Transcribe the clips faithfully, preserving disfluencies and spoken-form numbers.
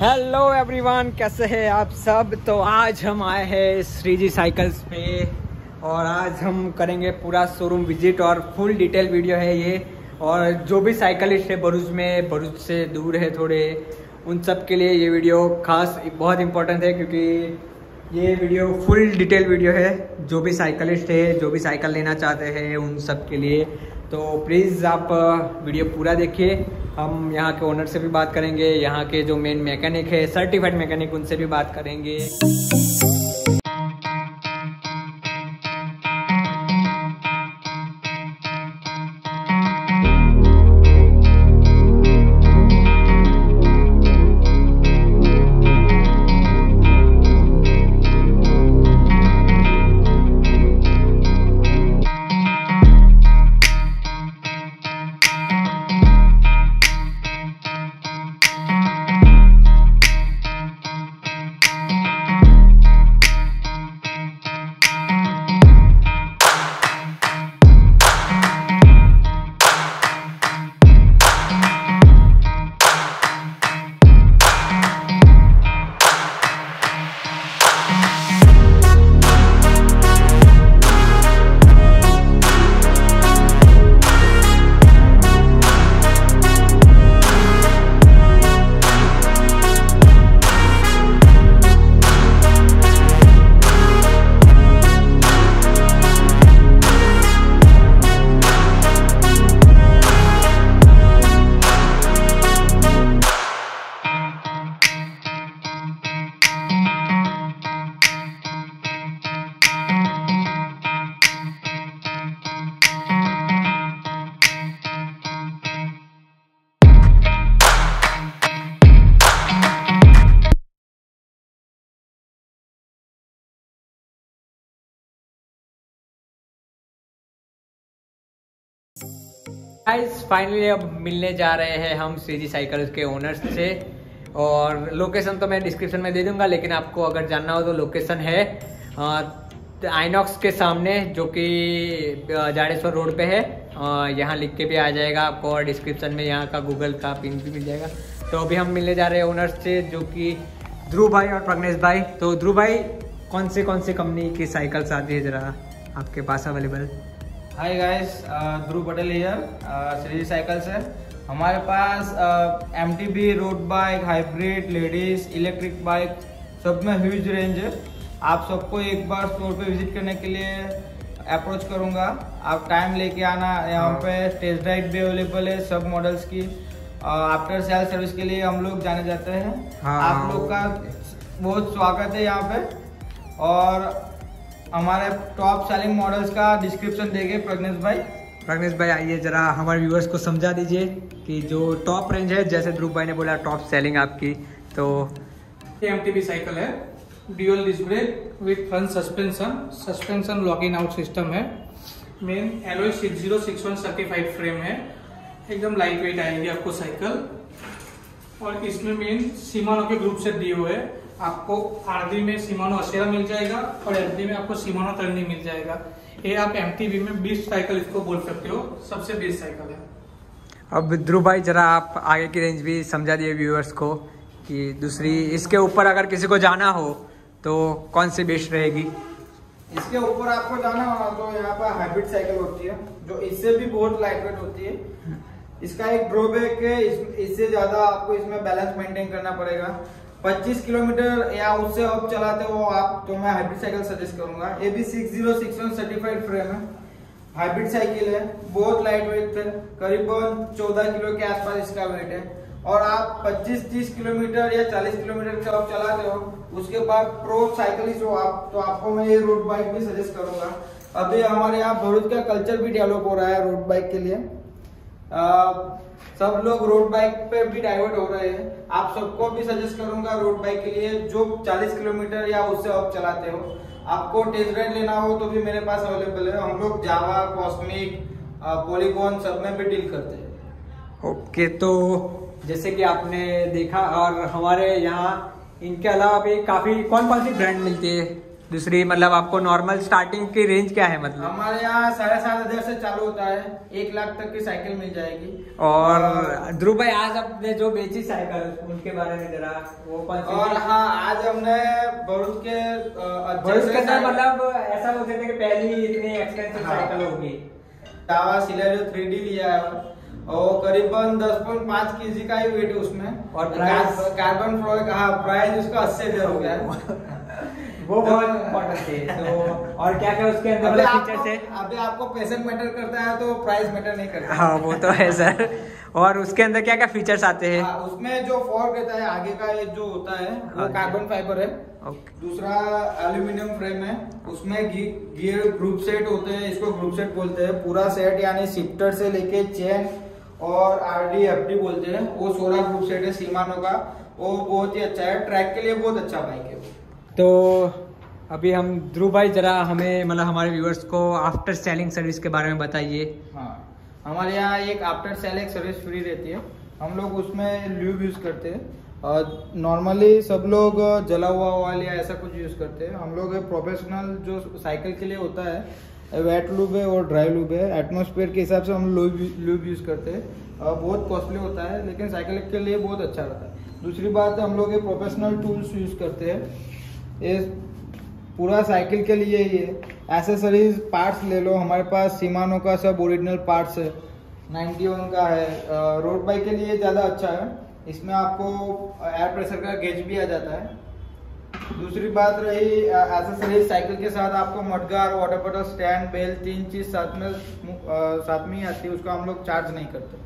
Hello everyone, कैसे हैं आप सब। तो आज हम आए हैं श्रीजी साइकिल्स पे और आज हम करेंगे पूरा शोरूम विजिट और फुल डिटेल वीडियो है ये। और जो भी साइकिलिस्ट है भरूच में, भरूच से दूर है थोड़े, उन सब के लिए ये वीडियो खास बहुत इम्पोर्टेंट है क्योंकि ये वीडियो फुल डिटेल वीडियो है। जो भी साइकिलिस्ट है, जो भी साइकिल लेना चाहते हैं, उन सब के लिए। तो प्लीज़ आप वीडियो पूरा देखिए। हम यहाँ के ओनर से भी बात करेंगे, यहाँ के जो मेन मैकेनिक है, सर्टिफाइड मैकेनिक, उनसे भी बात करेंगे। गाइस फाइनली अब मिलने जा रहे हैं हम श्रीजी साइकिल्स के ओनर्स से। और लोकेशन तो मैं डिस्क्रिप्शन में दे दूंगा, लेकिन आपको अगर जानना हो तो लोकेशन है आइनॉक्स के सामने, जो कि जाडेश्वर रोड पे है। यहाँ लिख के भी आ जाएगा आपको और डिस्क्रिप्शन में यहाँ का गूगल का पिन भी मिल जाएगा। तो अभी हम मिलने जा रहे हैं ओनर्स से, जो कि ध्रुव भाई और प्रग्नेश भाई। तो ध्रुव भाई, कौन से कौन से कंपनी की साइकिल्स आती है जरा आपके पास available? Hi guys, Dhruv Patel here, Shreeji cycles है। हमारे पास M T B, road bike, hybrid, ladies, electric bike, सब में ह्यूज रेंज है। आप सबको एक बार स्टोर पे विजिट करने के लिए अप्रोच करूंगा। आप टाइम लेके आना। यहाँ पे टेस्ट ड्राइव भी अवेलेबल है सब मॉडल्स की। आफ्टर सेल सर्विस के लिए हम लोग जाने जाते हैं। हाँ। आप लोग का बहुत स्वागत है यहाँ पे। और हमारे टॉप सेलिंग मॉडल्स का डिस्क्रिप्शन देंगे प्रग्नेश भाई। प्रग्नेश भाई आइए जरा हमारे व्यूअर्स को समझा दीजिए कि जो टॉप रेंज है, जैसे ध्रुव भाई ने बोला टॉप सेलिंग आपकी। तो ये एमटीबी साइकिल है, dual disc brake with front suspension, suspension lock in out system है। Main alloy six zero six one certified frame है, एकदम लाइट वेट आएगी आपको साइकिल। और इसमें मेन शिमानो के ग्रुप से दिए हुए है। आपको आरडी में शिमानो अशेरा मिल जाएगा और एफडी में आपको शिमानो टर्नी मिल जाएगा। ये आप एमटीबी में बेस्ट साइकिल इसको बोल सकते हो, सबसे बेस्ट साइकिल है। अब ध्रुव भाई जरा आप आगे की रेंज भी समझा दिए व्यूअर्स को कि दूसरी इसके ऊपर अगर किसी को जाना हो तो कौन सी बेस्ट रहेगी? इसके ऊपर आपको जाना हो तो यहाँ पर हाइब्रिड साइकिल होती है, जो इससे भी बहुत लाइट वेट होती है। इसका एक ड्रॉबैक है, इससे ज्यादा आपको इसमें बैलेंस मेंटेन करना पड़ेगा। पच्चीस किलोमीटर या उससे अब चलाते हो आप तो मैं हाइब्रिड साइकिल सजेस्ट करूंगा। ये भी six zero six one certified frame है, हाइब्रिड साइकिल है, बहुत लाइट वेट है, करीबन चौदह किलो के आसपास इसका वेट है। और आप पच्चीस तीस किलोमीटर या चालीस किलोमीटर से आप चलाते हो, उसके बाद प्रो साइकिलिस्ट हो आप, तो आपको मैं ये रोड बाइक भी सजेस्ट करूंगा। अभी हमारे यहाँ भरूच का कल्चर भी डेवलप हो रहा है रोड बाइक के लिए। आ, सब लोग रोड बाइक पे भी डाइवर्ट हो रहे हैं। आप सबको भी सजेस्ट करूंगा रोड बाइक के लिए, जो चालीस किलोमीटर या उससे अब चलाते हो। आपको टेस्ट राइड लेना हो तो भी मेरे पास अवेलेबल है। हम लोग जावा, कॉस्मिक, पॉलीगॉन सब में भी डील करते हैं। ओके, तो जैसे कि आपने देखा और हमारे यहाँ इनके अलावा भी काफी कौन कौन सी ब्रांड मिलती है दूसरी मतलब आपको नॉर्मल स्टार्टिंग की रेंज क्या है मतलब? हमारे यहाँ साढ़े सात हजार से चालू होता है, एक लाख तक की साइकिल मिल जाएगी। और ध्रुव भाई आज आपने जो बेची साइकिल उनके बारे में जरा वो कौन सी? और हाँ, आज हमने भरूच के भरूच के अंदर मतलब ऐसा बोल सकते कि पहली इतनी एक्सपेंसिव साइकिल होगी। टावा सिलेरियो थ्री डी लिया है और करीबन दस पॉइंट पाँच के जी का ही वेट है उसमें। और कार्बन फ्लोर का प्राइस उसका अस्सी हजार हो गया है। वो बहुत इम्पोर्टेंट है। तो और क्या क्या उसके अंदर फीचर्स है? अभी आपको पैसेंट मैटर करता है तो प्राइस मैटर नहीं करता। हाँ वो तो है सर। और उसके अंदर क्या क्या फीचर्स आते हैं? हाँ, उसमें जो फॉर्क रहता है आगे का ये जो होता है वो कार्बन फाइबर है। दूसरा एल्यूमिनियम फ्रेम है, उसमें गियर ग्रुप सेट होते हैं, इसको ग्रुप सेट बोलते हैं। पूरा सेट यानी शिफ्टर से लेके चेन और आरडी एफडी बोलते हैं, वो सोलह ग्रुप सेट है सीमानो का। वो बहुत ही अच्छा है, ट्रैक के लिए बहुत अच्छा बाइक है। तो अभी हम ध्रुव भाई जरा हमें मतलब हमारे व्यूअर्स को आफ्टर सेलिंग सर्विस के बारे में बताइए। हाँ, हमारे यहाँ एक आफ्टर सेलिंग सर्विस फ्री रहती है। हम लोग उसमें ल्यूब यूज करते हैं और नॉर्मली सब लोग जला हुआ ऑयल या ऐसा कुछ यूज करते हैं। हम लोग प्रोफेशनल जो साइकिल के लिए होता है वेट लूब है और ड्राई लूब है। एटमॉस्फेयर के हिसाब से हम लूब यूज करते हैं। बहुत कॉस्टली होता है लेकिन साइकिल के लिए बहुत अच्छा रहता है। दूसरी बात हम लोग ये प्रोफेशनल टूल्स यूज करते हैं। ये पूरा साइकिल के लिए ही है। एसेसरीज पार्ट्स ले लो, हमारे पास शिमानो का सब ओरिजिनल पार्ट्स है। नाइन्टी वन का है, रोड बाइक के लिए ज़्यादा अच्छा है। इसमें आपको एयर प्रेशर का गेज भी आ जाता है। दूसरी बात रही एसेसरीज, साइकिल के साथ आपको mudguard, water bottle, stand, bell, तीन चीज साथ में साथ में ही आती है। उसका हम लोग चार्ज नहीं करते।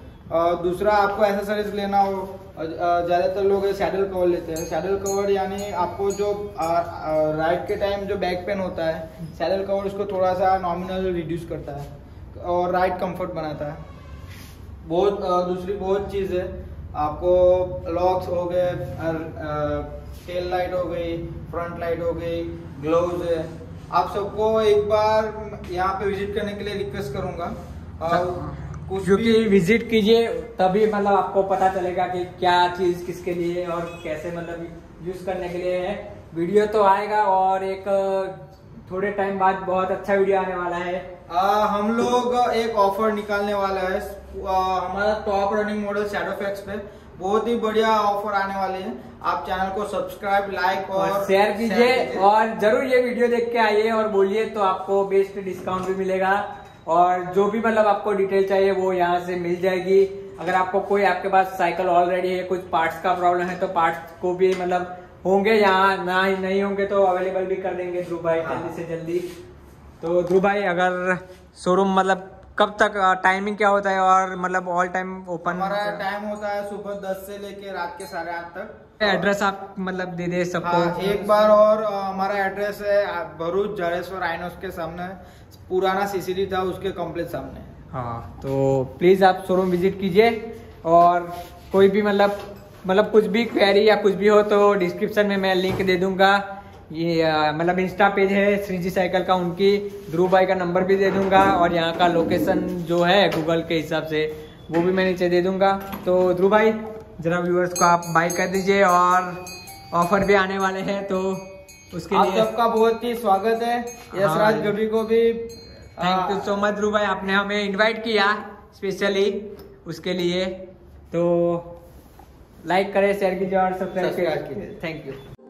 और दूसरा आपको एसेसरीज लेना हो, ज़्यादातर लोग सैडल कवर लेते हैं। सैडल कवर यानी आपको जो राइड के टाइम जो बैक पेन होता है, सैडल कवर उसको थोड़ा सा नॉमिनल रिड्यूस करता है और राइड कंफर्ट बनाता है। बहुत दूसरी बहुत चीज़ है, आपको लॉक्स हो गए, टेल लाइट हो गई, फ्रंट लाइट हो गई, ग्लोव्स है। आप सबको एक बार यहाँ पे विजिट करने के लिए रिक्वेस्ट करूँगा। क्योंकि विजिट कीजिए तभी मतलब आपको पता चलेगा कि क्या चीज किसके लिए और कैसे मतलब यूज करने के लिए है। वीडियो तो आएगा और एक थोड़े टाइम बाद बहुत अच्छा वीडियो आने वाला है। आ, हम लोग एक ऑफर निकालने वाला है। आ, हमारा टॉप रनिंग मॉडल शैडोफैक्स पे बहुत ही बढ़िया ऑफर आने वाले हैं। आप चैनल को सब्सक्राइब, लाइक और, और शेयर कीजिए और जरूर ये वीडियो देख के आइए और बोलिए तो आपको बेस्ट डिस्काउंट भी मिलेगा। और जो भी मतलब आपको डिटेल चाहिए वो यहाँ से मिल जाएगी। अगर आपको कोई आपके पास साइकिल ऑलरेडी है, कुछ पार्ट्स का प्रॉब्लम है तो पार्ट्स को भी मतलब होंगे यहाँ, ना नहीं होंगे तो अवेलेबल भी कर देंगे ध्रुव भाई जल्दी से जल्दी। तो ध्रुव भाई अगर शोरूम मतलब कब तक टाइमिंग क्या होता है और मतलब ऑल टाइम ओपन? हमारा टाइम होता है सुबह दस से लेके रात के साढ़े आठ तक। एड्रेस आप मतलब दे दे सबको। हाँ, एक बार और हमारा एड्रेस है भरूच जाडेश्वर आइनोस के सामने, पुराना सीसीडी था उसके कॉम्प्लेक्स सामने। हाँ, तो प्लीज आप शोरूम विजिट कीजिए और कोई भी मतलब मतलब कुछ भी क्वेरी या कुछ भी हो तो डिस्क्रिप्शन में मैं लिंक दे दूंगा। ये मतलब इंस्टा पेज है श्रीजी साइकिल का, उनकी ध्रुव भाई का नंबर भी दे दूंगा और यहाँ का लोकेशन जो है गूगल के हिसाब से वो भी मैं नीचे दे दूंगा। तो ध्रुव भाई जरा व्यूअर्स को आप बाय कर दीजिए और ऑफर भी आने वाले हैं तो उसके आप लिए सबका बहुत ही स्वागत है। यशराज गभी को भी thank you so much Dhruv भाई, आपने हमें इनवाइट किया स्पेशली उसके लिए। तो लाइक करें, शेयर कीजिए और सब्सक्राइब कीजिए। Thank you.